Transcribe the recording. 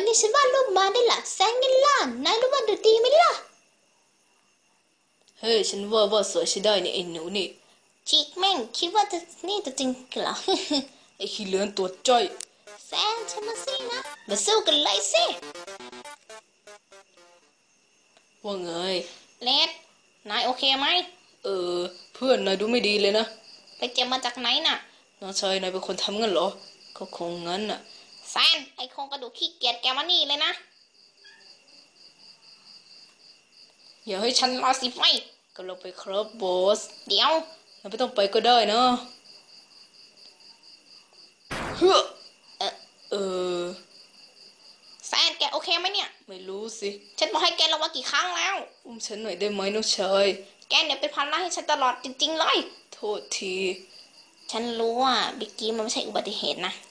นี้ฉันวาดรูปมาได้หลักแสนเงินล้านนายรู้ว่าดูดีไหมล่ะเฮ้ยฉันว่าสวยใช้ได้เนี่ยไอ้หนูนี่จิกแม่งคิดว่าจะนี่จะจริงกันเหรอไอ้ขี้เลือนตัวจ้อยแซนฉันมาสินะมาสู้กันเลยสิว่าไงเลดนายโอเคไหมเออเพื่อนนายดูไม่ดีเลยนะไปเก็บมาจากไหนน่ะน้องชายนายเป็นคนทำงั้นเหรอก็คงงั้นน่ะแซนไอโครงกระดูกขี้เกียจแกมานี่เลยนะอย่าให้ฉันรอสิไฟก็เราไปครับบอสเดี๋ยวเราไม่ต้องไปก็ได้นะเฮ้อเออเออแซนแกโอเคไหมเนี่ยไม่รู้สิฉันบอกให้แกลงมากี่ครั้งแล้วอุ้มฉันหน่อยได้ไหมน้องชายแกเนี่ยเป็นภาระให้ฉันตลอดจริงๆเลยโทษทีฉันรู้ว่าบิกกี้มันไม่ใช่อุบัติเหตุนะ